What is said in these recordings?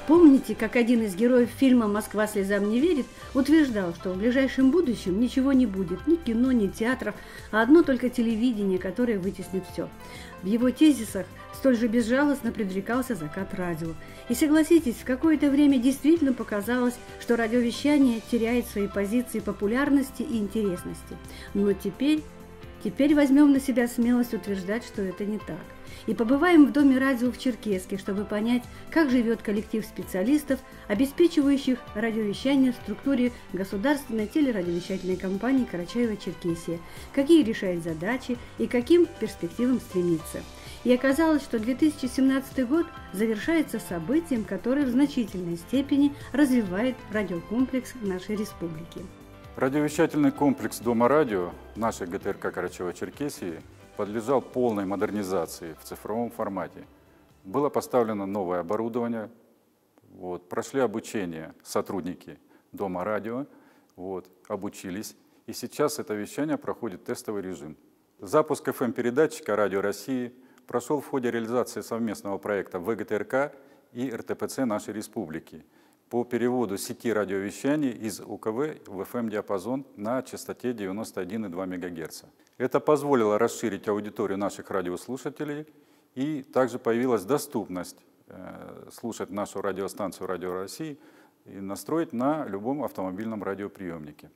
Помните, как один из героев фильма «Москва слезам не верит» утверждал, что в ближайшем будущем ничего не будет, ни кино, ни театров, а одно только телевидение, которое вытеснит все. В его тезисах столь же безжалостно предрекался закат радио. И согласитесь, в какое-то время действительно показалось, что радиовещание теряет свои позиции популярности и интересности. Но теперь возьмем на себя смелость утверждать, что это не так. И побываем в Доме радио в Черкесске, чтобы понять, как живет коллектив специалистов, обеспечивающих радиовещание в структуре государственной телерадиовещательной компании Карачаево-Черкесия, какие решает задачи и каким перспективам стремится. И оказалось, что 2017 год завершается событием, которое в значительной степени развивает радиокомплекс нашей республики. Радиовещательный комплекс Дома радио нашей ГТРК Карачаево-Черкесии подлежал полной модернизации в цифровом формате. Было поставлено новое оборудование, прошли обучение сотрудники Дома радио, обучились, и сейчас это вещание проходит тестовый режим. Запуск FM-передатчика «Радио России» прошел в ходе реализации совместного проекта ВГТРК и РТПЦ нашей республики по переводу сети радиовещаний из УКВ в FM-диапазон на частоте 91,2 МГц. Это позволило расширить аудиторию наших радиослушателей, и также появилась доступность слушать нашу радиостанцию «Радио России» и настроить на любом автомобильном радиоприемнике.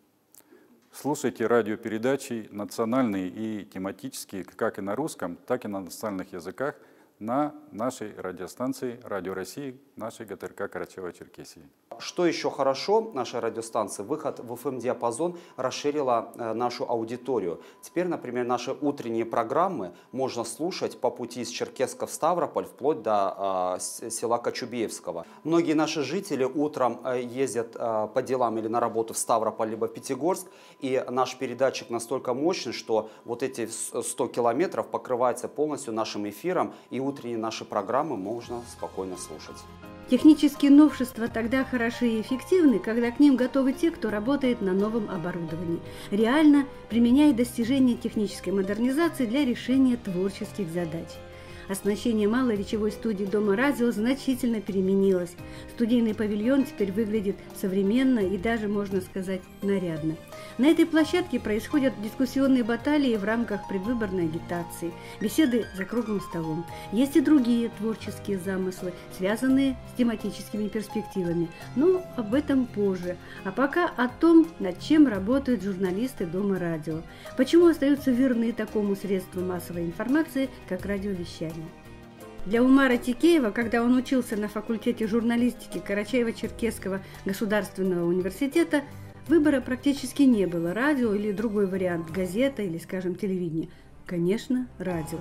Слушайте радиопередачи национальные и тематические, как и на русском, так и на национальных языках на нашей радиостанции «Радио России», нашей ГТРК Карачаево-Черкесии. Что еще хорошо нашей радиостанции, выход в FM-диапазон расширила нашу аудиторию. Теперь, например, наши утренние программы можно слушать по пути из Черкесска в Ставрополь, вплоть до села Кочубеевского. Многие наши жители утром ездят по делам или на работу в Ставрополь, либо в Пятигорск, и наш передатчик настолько мощный, что вот эти 100 километров покрывается полностью нашим эфиром, и утренние наши программы можно спокойно слушать. Технические новшества тогда хороши и эффективны, когда к ним готовы те, кто работает на новом оборудовании, реально применяя достижения технической модернизации для решения творческих задач. Оснащение малой речевой студии Дома радио значительно переменилось. Студийный павильон теперь выглядит современно и даже, можно сказать, нарядно. На этой площадке происходят дискуссионные баталии в рамках предвыборной агитации, беседы за круглым столом. Есть и другие творческие замыслы, связанные с тематическими перспективами, но об этом позже. А пока о том, над чем работают журналисты Дома радио. Почему остаются верны такому средству массовой информации, как радиовещание. Для Умара Тикеева, когда он учился на факультете журналистики Карачаево-Черкесского государственного университета, выбора практически не было: радио или другой вариант, газета или, скажем, телевидение. Конечно, радио.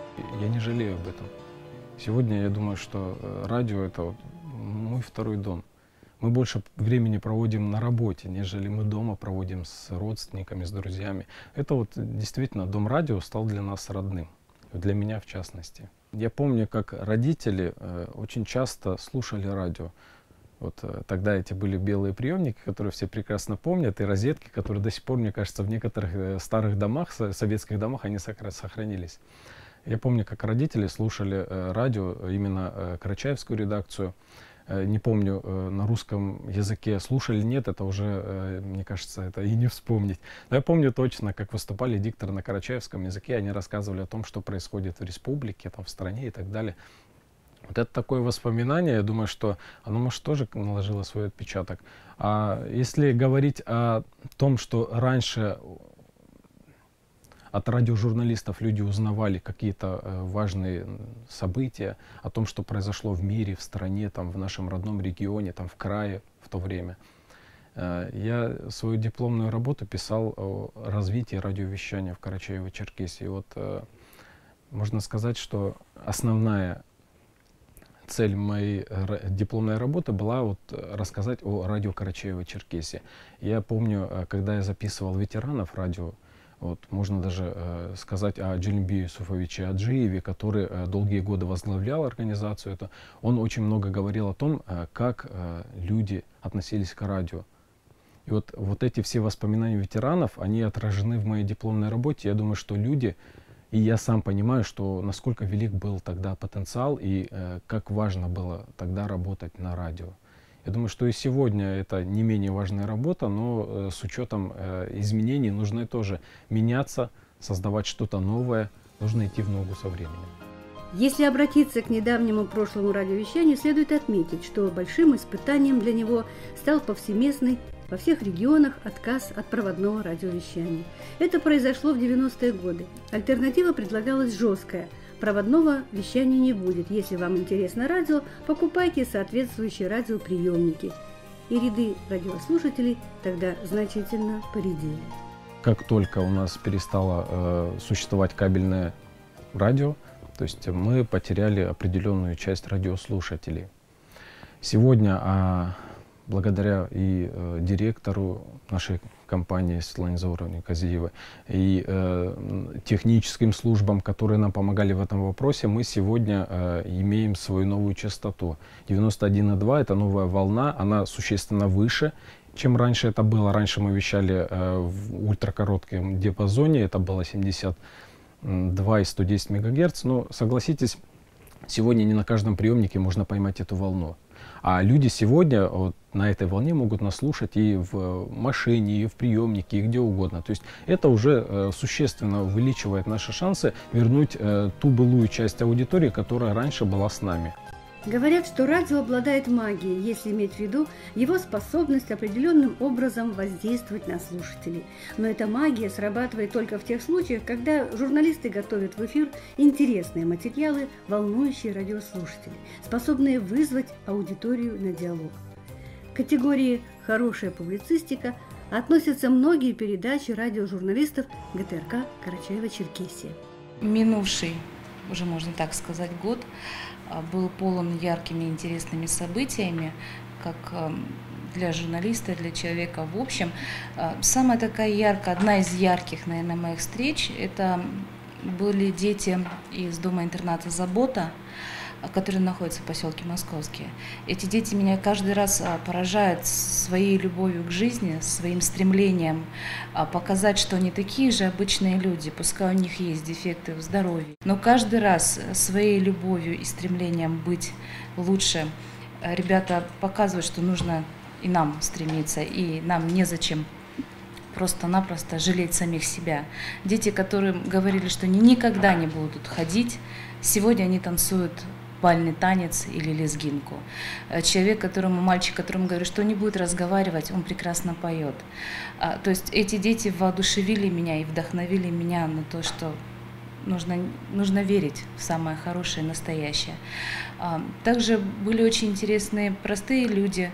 Я не жалею об этом. Сегодня я думаю, что радио — это мой второй дом. Мы больше времени проводим на работе, нежели мы дома проводим с родственниками, с друзьями. Это действительно Дом радио стал для нас родным, для меня в частности. Я помню, как родители очень часто слушали радио. Тогда эти были белые приемники, которые все прекрасно помнят, и розетки, которые до сих пор, мне кажется, в некоторых старых домах, советских домах, они сохранились. Я помню, как родители слушали радио, именно карачаевскую редакцию. Не помню, на русском языке слушали, нет, это уже, мне кажется, это и не вспомнить. Но я помню точно, как выступали дикторы на карачаевском языке, они рассказывали о том, что происходит в республике, в стране и так далее. Это такое воспоминание, я думаю, что оно, может, тоже наложило свой отпечаток. А если говорить о том, что раньше от радиожурналистов люди узнавали какие-то важные события о том, что произошло в мире, в стране, в нашем родном регионе, в крае в то время. Я свою дипломную работу писал о развитии радиовещания в Карачаево-Черкесии. Можно сказать, что основная цель моей дипломной работы была рассказать о радио Карачаево-Черкесии. Я помню, когда я записывал ветеранов радио, можно даже сказать о Джелимбе Юсуфовиче Аджиеве, который долгие годы возглавлял организацию. Он очень много говорил о том, как люди относились к радио. И эти все воспоминания ветеранов, они отражены в моей дипломной работе. Я думаю, что люди И я сам понимаю, что насколько велик был тогда потенциал и как важно было тогда работать на радио. Я думаю, что и сегодня это не менее важная работа, но с учетом изменений нужно тоже меняться, создавать что-то новое, нужно идти в ногу со временем. Если обратиться к недавнему прошлому радиовещанию, следует отметить, что большим испытанием для него стал повсеместный во всех регионах отказ от проводного радиовещания. Это произошло в 90-е годы. Альтернатива предлагалась жесткая. Проводного вещания не будет. Если вам интересно радио, покупайте соответствующие радиоприемники. И ряды радиослушателей тогда значительно поредели. Как только у нас перестало существовать кабельное радио, то есть мы потеряли определенную часть радиослушателей. Сегодня, благодаря и директору нашей компании Светлане Зауровне Казиевой, и техническим службам, которые нам помогали в этом вопросе, мы сегодня имеем свою новую частоту. 91,2 — это новая волна, она существенно выше, чем раньше это было. Раньше мы вещали в ультракоротком диапазоне, это было 72 и 110 МГц, но согласитесь, сегодня не на каждом приемнике можно поймать эту волну. А люди сегодня вот на этой волне могут нас слушать и в машине, и в приемнике, и где угодно. То есть это уже существенно увеличивает наши шансы вернуть ту былую часть аудитории, которая раньше была с нами. Говорят, что радио обладает магией, если иметь в виду его способность определенным образом воздействовать на слушателей. Но эта магия срабатывает только в тех случаях, когда журналисты готовят в эфир интересные материалы, волнующие радиослушателей, способные вызвать аудиторию на диалог. К категории «хорошая публицистика» относятся многие передачи радиожурналистов ГТРК Карачаево-Черкесия. Минувший, уже можно так сказать, год был полон яркими и интересными событиями, как для журналиста, для человека в общем. Самая такая яркая, одна из ярких, наверное, моих встреч, это были дети из дома-интерната «Забота», который находится в поселке Московский. Эти дети меня каждый раз поражают своей любовью к жизни, своим стремлением показать, что они такие же обычные люди, пускай у них есть дефекты в здоровье. Но каждый раз своей любовью и стремлением быть лучше ребята показывают, что нужно и нам стремиться, и нам незачем просто-напросто жалеть самих себя. Дети, которым говорили, что они никогда не будут ходить, сегодня они танцуют бальный танец или лезгинку. Мальчик, которому говорю, что он не будет разговаривать, он прекрасно поет. То есть эти дети воодушевили меня и вдохновили меня на то, что нужно верить в самое хорошее, настоящее. Также были очень интересные простые люди.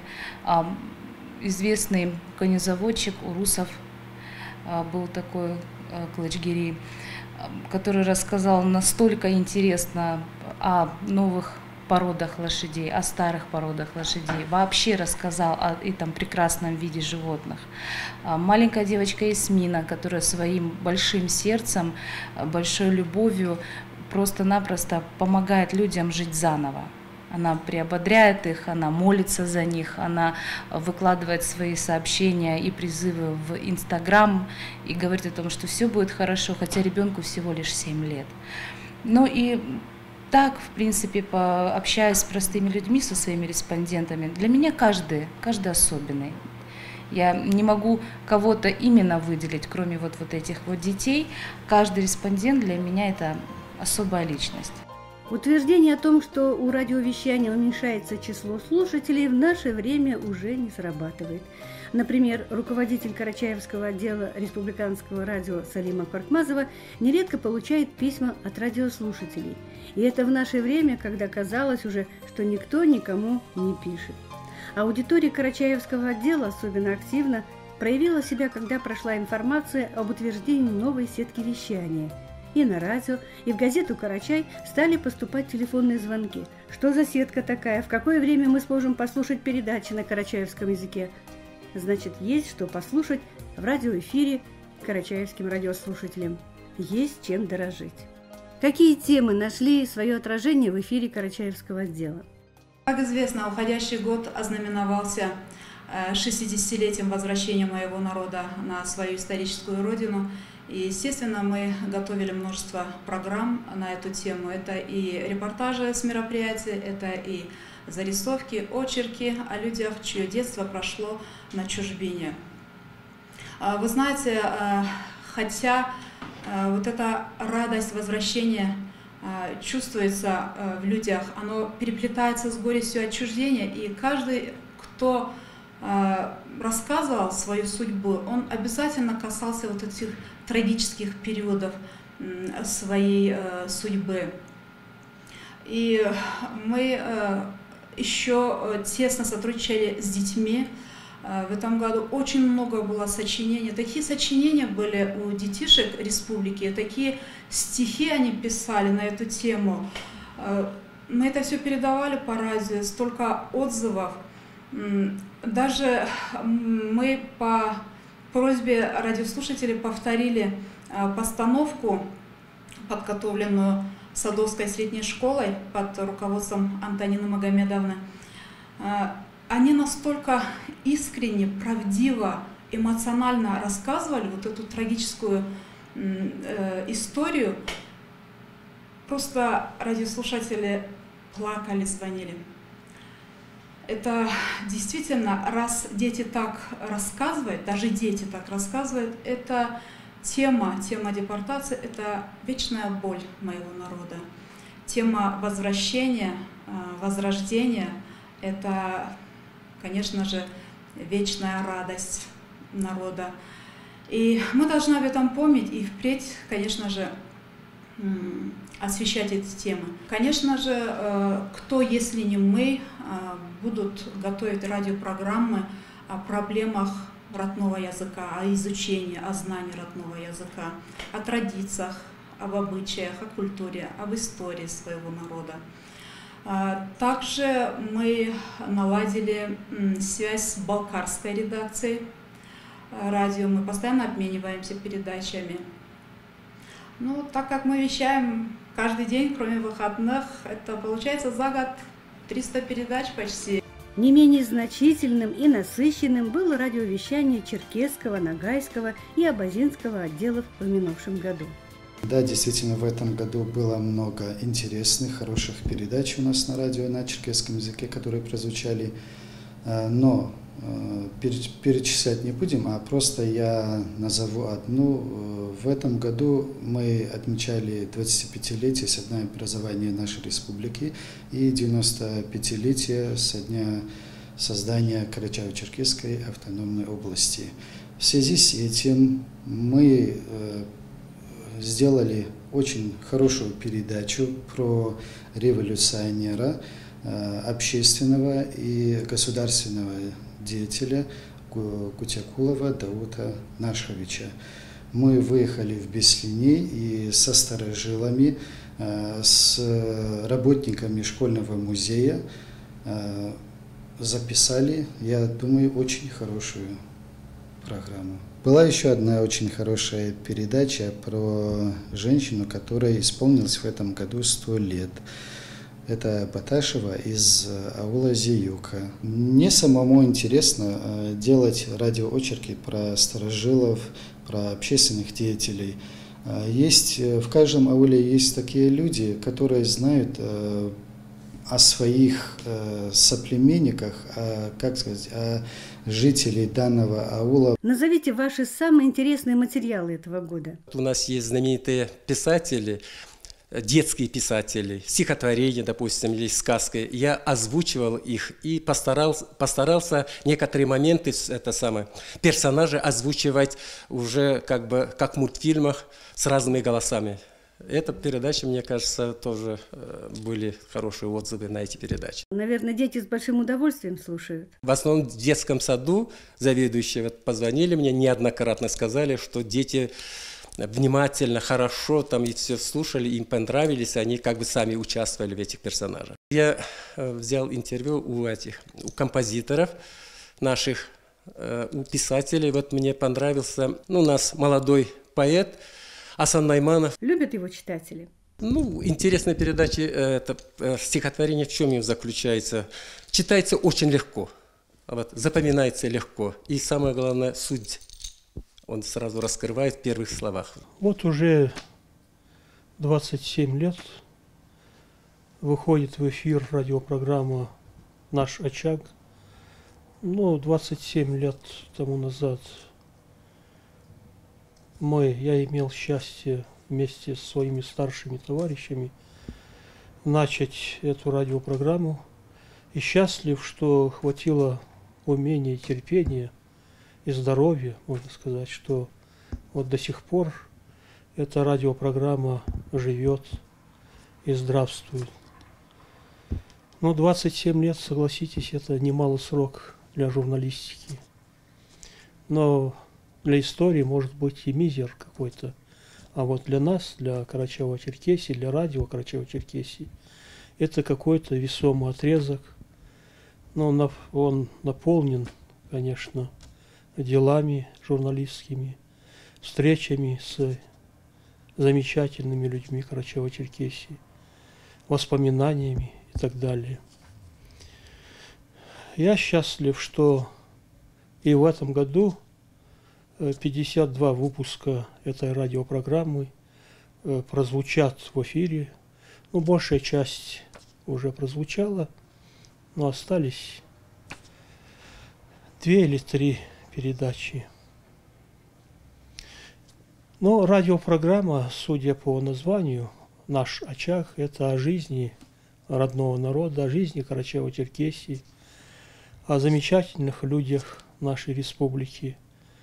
Известный конезаводчик Урусов был такой, Клачгири, который рассказал настолько интересно о новых породах лошадей, о старых породах лошадей, вообще рассказал о этом прекрасном виде животных. Маленькая девочка Ясмина, которая своим большим сердцем, большой любовью просто-напросто помогает людям жить заново. Она приободряет их, она молится за них, она выкладывает свои сообщения и призывы в Инстаграм и говорит о том, что все будет хорошо, хотя ребенку всего лишь 7 лет. Ну и так, в принципе, общаясь с простыми людьми, со своими респондентами, для меня каждый особенный. Я не могу кого-то именно выделить, кроме вот этих вот детей. Каждый респондент для меня это особая личность. Утверждение о том, что у радиовещания уменьшается число слушателей, в наше время уже не срабатывает. Например, руководитель Карачаевского отдела республиканского радио Салима Коркмазова нередко получает письма от радиослушателей. И это в наше время, когда казалось уже, что никто никому не пишет. Аудитория Карачаевского отдела особенно активно проявила себя, когда прошла информация об утверждении новой сетки вещания. И на радио, и в газету «Карачай» стали поступать телефонные звонки. Что за сетка такая? В какое время мы сможем послушать передачи на карачаевском языке? Значит, есть что послушать в радиоэфире карачаевским радиослушателям. Есть чем дорожить. Какие темы нашли свое отражение в эфире Карачаевского отдела? Как известно, уходящий год ознаменовался 60-летием возвращения моего народа на свою историческую родину. И, естественно, мы готовили множество программ на эту тему. Это и репортажи с мероприятий, это и зарисовки, очерки о людях, чье детство прошло на чужбине. Вы знаете, хотя вот эта радость возвращения чувствуется в людях, оно переплетается с горестью отчуждения, и каждый, кто рассказывал свою судьбу, он обязательно касался вот этих трагических периодов своей судьбы. И мы еще тесно сотрудничали с детьми. В этом году очень много было сочинений. Такие сочинения были у детишек республики, такие стихи они писали на эту тему. Мы это все передавали по радио, столько отзывов. Даже мы по просьбе радиослушателей повторили постановку, подготовленную Садовской средней школой под руководством Антонины Магомедовны. Они настолько искренне, правдиво, эмоционально рассказывали вот эту трагическую историю. Просто радиослушатели плакали, звонили. Это действительно, раз дети так рассказывают, даже дети так рассказывают, это тема депортации, это вечная боль моего народа. Тема возвращения, возрождения, это, конечно же, вечная радость народа. И мы должны об этом помнить и впредь, конечно же, освещать эти темы. Конечно же, кто, если не мы, будут готовить радиопрограммы о проблемах родного языка, о изучении, о знании родного языка, о традициях, об обычаях, о культуре, об истории своего народа. Также мы наладили связь с балкарской редакцией радио, мы постоянно обмениваемся передачами. Ну, так как мы вещаем каждый день, кроме выходных, это получается за год 300 передач почти. Не менее значительным и насыщенным было радиовещание черкесского, ногайского и абазинского отделов в минувшем году. Да, действительно, в этом году было много интересных, хороших передач у нас на радио на черкесском языке, которые прозвучали, но перечислять не будем, а просто я назову одну. В этом году мы отмечали 25-летие со дня образования нашей республики и 95-летие со дня создания Карачаево-Черкесской автономной области. В связи с этим мы сделали очень хорошую передачу про революционера, общественного и государственного деятеля Кутякулова Даута Нашховича. Мы выехали в Беслине и со старожилами, с работниками школьного музея записали, я думаю, очень хорошую программу. Была еще одна очень хорошая передача про женщину, которая исполнилась в этом году 100 лет. Это Баташева из аула Зиюка. Мне самому интересно делать радиоочерки про старожилов, про общественных деятелей. В каждом ауле есть такие люди, которые знают о своих соплеменниках, о жителей данного аула. Назовите ваши самые интересные материалы этого года. У нас есть знаменитые писатели, детские писатели, стихотворения, допустим, или сказки. Я озвучивал их и постарался некоторые моменты, персонажи озвучивать уже как в мультфильмах с разными голосами. Эта передача, мне кажется, тоже были хорошие отзывы на эти передачи. Наверное, дети с большим удовольствием слушают. В основном в детском саду заведующие позвонили мне, неоднократно сказали, что дети внимательно, хорошо там и все слушали, им понравились, они как бы сами участвовали в этих персонажах. Я взял интервью у композиторов наших, у писателей. Вот мне понравился, у нас молодой поэт Асан Найманов. Любят его читатели? Интересная передача, это стихотворение в чем им заключается? Читается очень легко. Вот, запоминается легко. И самое главное, суть он сразу раскрывает в первых словах. Вот уже 27 лет выходит в эфир радиопрограмма «Наш очаг». 27 лет тому назад я имел счастье вместе с своими старшими товарищами начать эту радиопрограмму. И счастлив, что хватило умения и терпения и здоровья, можно сказать, что вот до сих пор эта радиопрограмма живет и здравствует. 27 лет, согласитесь, это немалый срок для журналистики. Но для истории может быть и мизер какой-то. А вот для нас, для Карачаево-Черкесии, для радио Карачаево-Черкесии, это какой-то весомый отрезок. Но он наполнен, конечно, делами журналистскими, встречами с замечательными людьми Карачаево-Черкесии, воспоминаниями и так далее. Я счастлив, что и в этом году 52 выпуска этой радиопрограммы прозвучат в эфире. Большая часть уже прозвучала, но остались 2 или 3 передачи. Но радиопрограмма, судя по названию, «Наш очаг» – это о жизни родного народа, о жизни Карачаево-Черкесии, о замечательных людях нашей республики.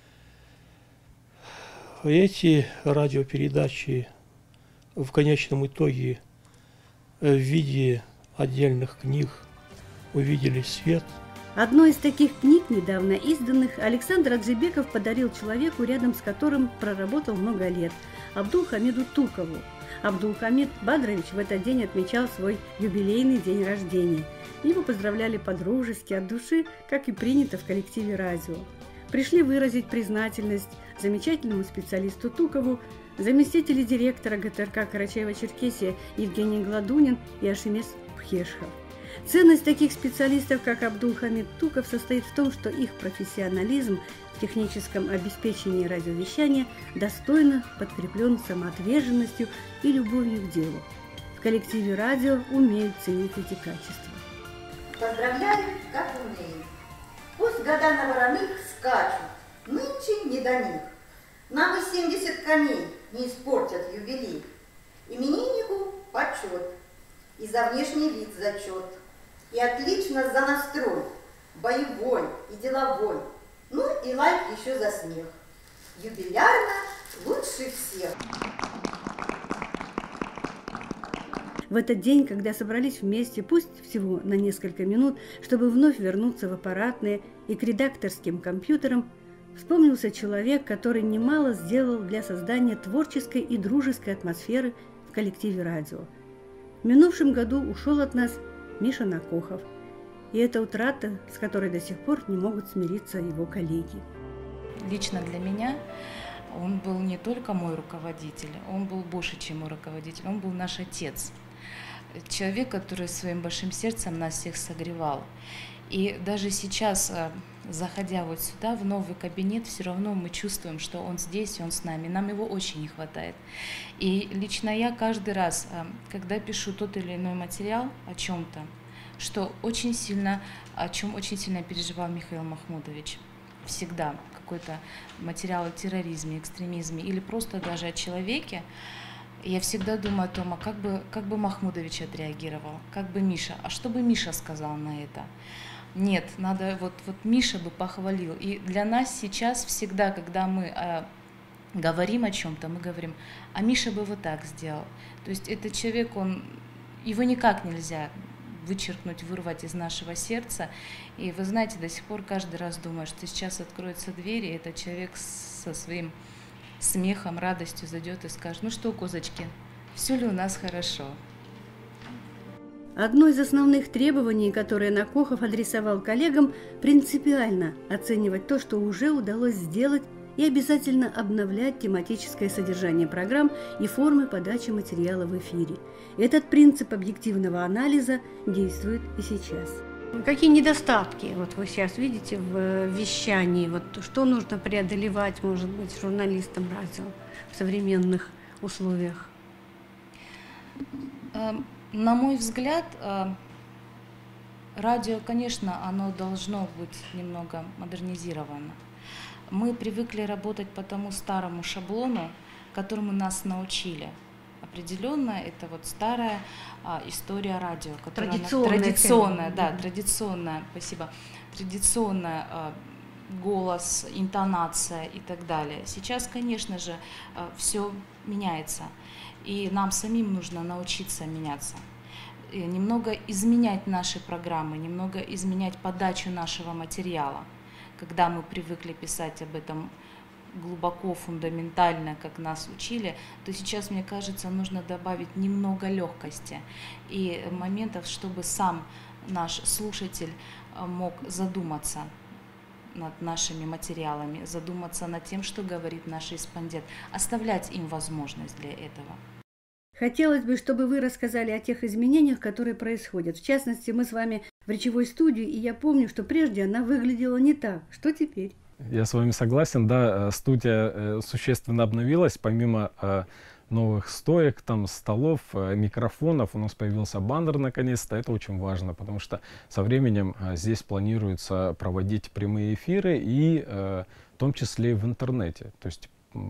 Эти радиопередачи в конечном итоге в виде отдельных книг увидели свет. Одной из таких книг, недавно изданных, Александр Аджибеков подарил человеку, рядом с которым проработал много лет, Абдулхамиду Тукову. Абдулхамид Бадрович в этот день отмечал свой юбилейный день рождения. Его поздравляли по-дружески, от души, как и принято в коллективе радио. Пришли выразить признательность замечательному специалисту Тукову, заместители директора ГТРК Карачаево-Черкесия Евгений Гладунин и Ашимес Пхешхов. Ценность таких специалистов, как Абдулхамид Туков, состоит в том, что их профессионализм в техническом обеспечении радиовещания достойно подкреплен самоотверженностью и любовью к делу. В коллективе радио умеют ценить эти качества. Поздравляю, как умеем. Пусть года на вороных скачут, нынче не до них. Нам и 70 коней не испортят юбилей. Имениннику почет, и за внешний вид зачет, и отлично за настрой, боевой и деловой, и лайк еще за смех. Юбилярно лучше всех. В этот день, когда собрались вместе, пусть всего на несколько минут, чтобы вновь вернуться в аппаратные и к редакторским компьютерам, вспомнился человек, который немало сделал для создания творческой и дружеской атмосферы в коллективе радио. В минувшем году ушел от нас Миша Накохов, и это утрата, с которой до сих пор не могут смириться его коллеги. Лично для меня он был не только мой руководитель, он был больше, чем мой руководитель, он был наш отец. Человек, который своим большим сердцем нас всех согревал. И даже сейчас, заходя вот сюда, в новый кабинет, все равно мы чувствуем, что он здесь, он с нами. Нам его очень не хватает. И лично я каждый раз, когда пишу тот или иной материал о чем-то, о чем очень сильно переживал Михаил Махмудович, всегда какой-то материал о терроризме, экстремизме или просто даже о человеке, я всегда думаю о том, как бы Махмудович отреагировал, как бы Миша, а что бы Миша сказал на это? Нет, надо, вот Миша бы похвалил. И для нас сейчас всегда, когда мы говорим о чем-то, мы говорим, а Миша бы вот так сделал. То есть этот человек, его никак нельзя вычеркнуть, вырвать из нашего сердца. И вы знаете, до сих пор каждый раз думаю, что сейчас откроются двери, и этот человек со своим смехом, радостью зайдет и скажет: ну что, козочки, все ли у нас хорошо? Одно из основных требований, которые Накохов адресовал коллегам, принципиально оценивать то, что уже удалось сделать, и обязательно обновлять тематическое содержание программ и формы подачи материала в эфире. Этот принцип объективного анализа действует и сейчас. Какие недостатки вот вы сейчас видите в вещании? Вот что нужно преодолевать, может быть, журналистам радио в современных условиях? На мой взгляд, радио, конечно, оно должно быть немного модернизировано. Мы привыкли работать по тому старому шаблону, которому нас научили. Определенно, это вот старая история радио, которая традиционная, спасибо, традиционная голос, интонация и так далее. Сейчас, конечно же, все меняется, и нам самим нужно научиться меняться, и немного изменять наши программы, немного изменять подачу нашего материала. Когда мы привыкли писать об этом глубоко, фундаментально, как нас учили, то сейчас, мне кажется, нужно добавить немного легкости и моментов, чтобы сам наш слушатель мог задуматься над нашими материалами, задуматься над тем, что говорит наш респондент, оставлять им возможность для этого. Хотелось бы, чтобы вы рассказали о тех изменениях, которые происходят. В частности, мы с вами в речевой студии, и я помню, что прежде она выглядела не так. Что теперь? Я с вами согласен, да, студия существенно обновилась, помимо новых стоек, там, столов, микрофонов, у нас появился баннер наконец-то, это очень важно, потому что со временем здесь планируется проводить прямые эфиры и в том числе в интернете, то есть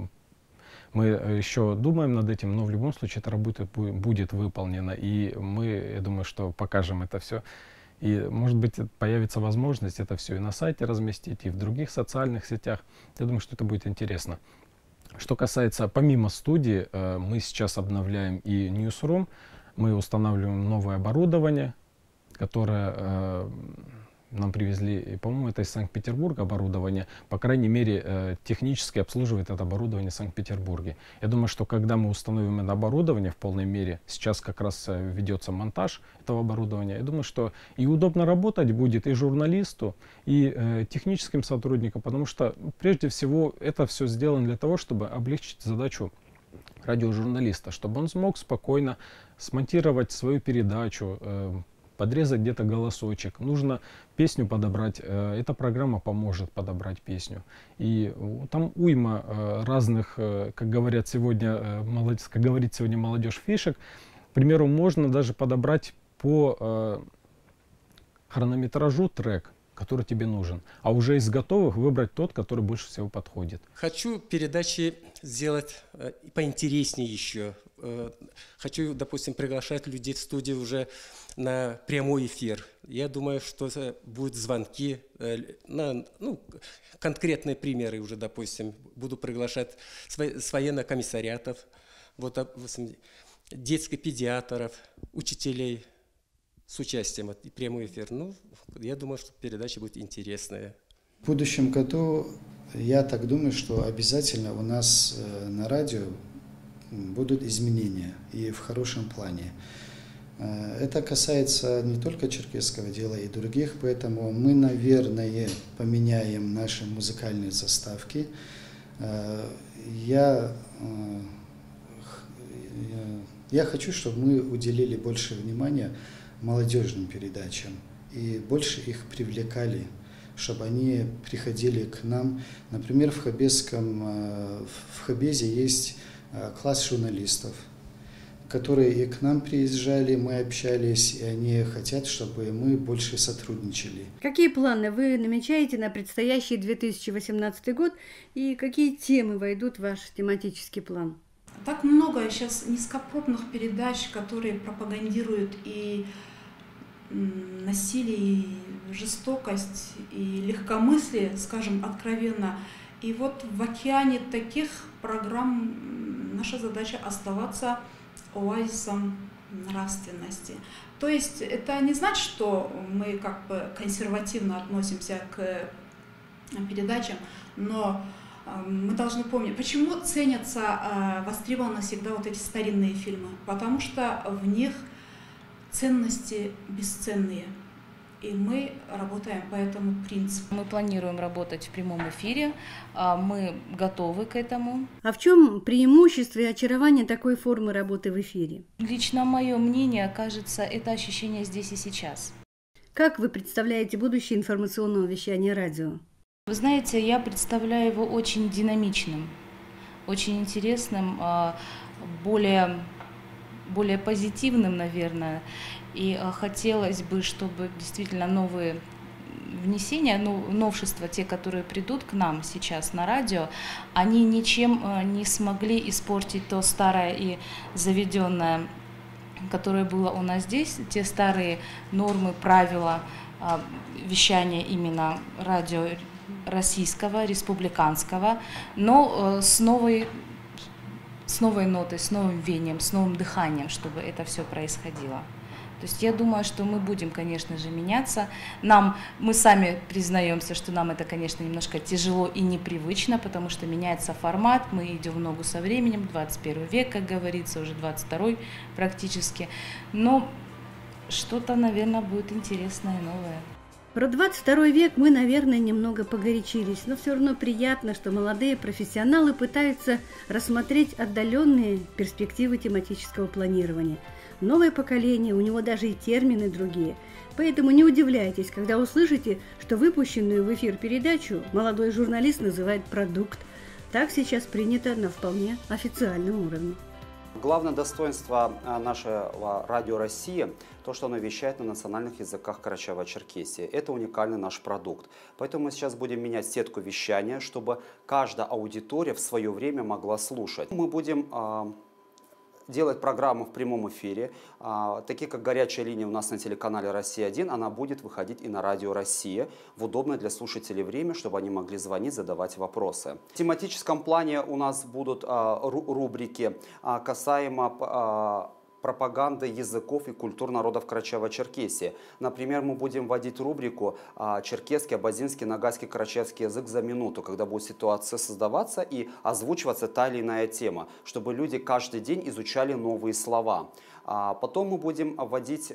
мы еще думаем над этим, но в любом случае эта работа будет выполнена, и мы, я думаю, что покажем это все. И, может быть, появится возможность это все и на сайте разместить, и в других социальных сетях. Я думаю, что это будет интересно. Что касается, помимо студии, мы сейчас обновляем и Newsroom, мы устанавливаем новое оборудование, которое нам привезли, по-моему, это из Санкт-Петербурга оборудование, по крайней мере, технически обслуживает это оборудование в Санкт-Петербурге. Я думаю, что когда мы установим это оборудование в полной мере, сейчас как раз ведется монтаж этого оборудования, я думаю, что и удобно работать будет и журналисту, и техническим сотрудникам, потому что, прежде всего, это все сделано для того, чтобы облегчить задачу радиожурналиста, чтобы он смог спокойно смонтировать свою передачу, подрезать где-то голосочек, нужно песню подобрать, эта программа поможет подобрать песню. И там уйма разных, как говорят сегодня, как говорит сегодня молодежь, фишек. К примеру, можно даже подобрать по хронометражу трек, который тебе нужен, а уже из готовых выбрать тот, который больше всего подходит. Хочу передачи сделать поинтереснее еще. Хочу, допустим, приглашать людей в студию уже на прямой эфир. Я думаю, что будут звонки, конкретные примеры уже, допустим, буду приглашать с военных комиссариатов, вот, допустим, детских педиатров, учителей с участием в прямой эфир. Ну, я думаю, что передача будет интересная. В будущем году, я так думаю, что обязательно у нас на радио будут изменения, и в хорошем плане. Это касается не только черкесского дела и других, поэтому мы, наверное, поменяем наши музыкальные заставки. Я хочу, чтобы мы уделили больше внимания молодежным передачам и больше их привлекали, чтобы они приходили к нам. Например, в Хабезе есть класс журналистов, которые и к нам приезжали, мы общались, и они хотят, чтобы мы больше сотрудничали. Какие планы вы намечаете на предстоящий 2018 год и какие темы войдут в ваш тематический план? Так много сейчас низкопробных передач, которые пропагандируют и насилие, и жестокость, и легкомыслие, скажем откровенно. И вот в океане таких программ наша задача оставаться оазисом нравственности. То есть это не значит, что мы как бы консервативно относимся к передачам, но мы должны помнить, почему ценятся востребованы всегда вот эти старинные фильмы, потому что в них ценности бесценные. И мы работаем по этому принципу. Мы планируем работать в прямом эфире, мы готовы к этому. А в чем преимущество и очарование такой формы работы в эфире? Лично мое мнение, кажется, это ощущение здесь и сейчас. Как вы представляете будущее информационного вещания радио? Вы знаете, я представляю его очень динамичным, очень интересным, более позитивным, наверное. И хотелось бы, чтобы действительно новые внесения, новшества, те, которые придут к нам сейчас на радио, они ничем не смогли испортить то старое и заведенное, которое было у нас здесь, те старые нормы, правила вещания именно радио российского, республиканского, но с новой нотой, с новым веянием, с новым дыханием, чтобы это все происходило. То есть я думаю, что мы будем, конечно же, меняться. Мы сами признаемся, что нам это, конечно, немножко тяжело и непривычно, потому что меняется формат, мы идем в ногу со временем, 21 век, как говорится, уже 22 практически. Но что-то, наверное, будет интересное и новое. Про 22 век мы, наверное, немного погорячились, но все равно приятно, что молодые профессионалы пытаются рассмотреть отдаленные перспективы тематического планирования. Новое поколение, у него даже и термины другие. Поэтому не удивляйтесь, когда услышите, что выпущенную в эфир передачу молодой журналист называет «продукт». Так сейчас принято на вполне официальном уровне. Главное достоинство нашего радио России – то, что оно вещает на национальных языках Карачаево-Черкесии. Это уникальный наш продукт. Поэтому мы сейчас будем менять сетку вещания, чтобы каждая аудитория в свое время могла слушать. Мы будем делать программы в прямом эфире, такие как «Горячая линия» у нас на телеканале «Россия-1», она будет выходить и на радио «Россия» в удобное для слушателей время, чтобы они могли звонить, задавать вопросы. В тематическом плане у нас будут рубрики касаемо пропаганды языков и культур народов Карачаево-Черкесии. Например, мы будем вводить рубрику «Черкесский, абазинский, нагайский, карачаевский язык за минуту», когда будет ситуация создаваться и озвучиваться та или иная тема, чтобы люди каждый день изучали новые слова. Потом мы будем вводить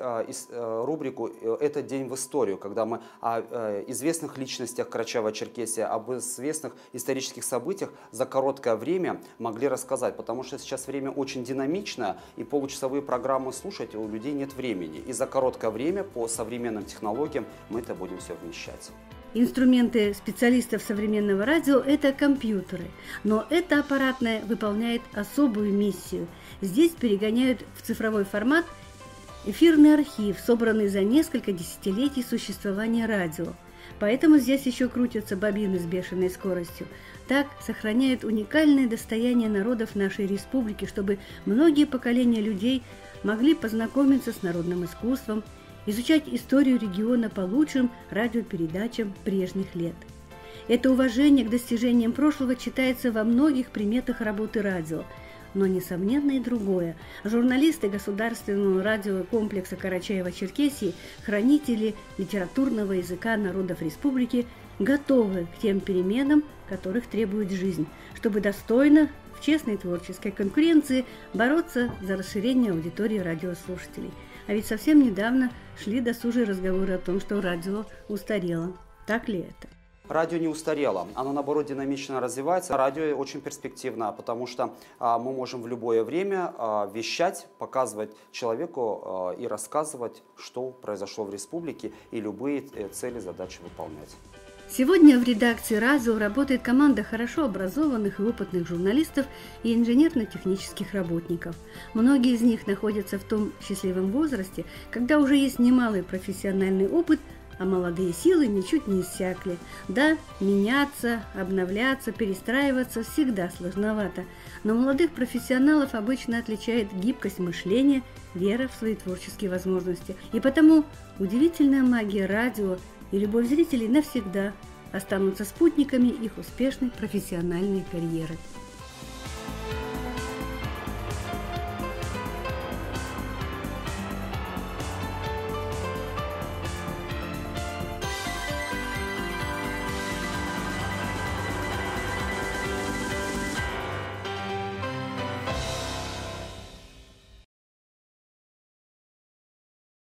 рубрику «Этот день в историю», когда мы о известных личностях Карачаево-Черкесии, об известных исторических событиях за короткое время могли рассказать, потому что сейчас время очень динамичное, и получасовые программы слушать у людей нет времени. И за короткое время по современным технологиям мы это будем все вмещать. Инструменты специалистов современного радио – это компьютеры, но это аппаратное выполняет особую миссию. Здесь перегоняют в цифровой формат эфирный архив, собранный за несколько десятилетий существования радио. Поэтому здесь еще крутятся бобины с бешеной скоростью. Так сохраняют уникальное достояние народов нашей республики, чтобы многие поколения людей могли познакомиться с народным искусством, изучать историю региона по лучшим радиопередачам прежних лет. Это уважение к достижениям прошлого читается во многих приметах работы радио. Но, несомненно, и другое. Журналисты государственного радиокомплекса Карачаево-Черкесии, хранители литературного языка народов республики, готовы к тем переменам, которых требует жизнь, чтобы достойно, в честной творческой конкуренции бороться за расширение аудитории радиослушателей. А ведь совсем недавно шли досужие разговоры о том, что радио устарело. Так ли это? Радио не устарело, оно наоборот динамично развивается. Радио очень перспективно, потому что мы можем в любое время вещать, показывать человеку и рассказывать, что произошло в республике, и любые цели, задачи выполнять. Сегодня в редакции радио работает команда хорошо образованных и опытных журналистов и инженерно-технических работников. Многие из них находятся в том счастливом возрасте, когда уже есть немалый профессиональный опыт, а молодые силы ничуть не иссякли. Да, меняться, обновляться, перестраиваться всегда сложновато, но молодых профессионалов обычно отличает гибкость мышления, вера в свои творческие возможности. И потому удивительная магия радио и любовь зрителей навсегда останутся спутниками их успешной профессиональной карьеры.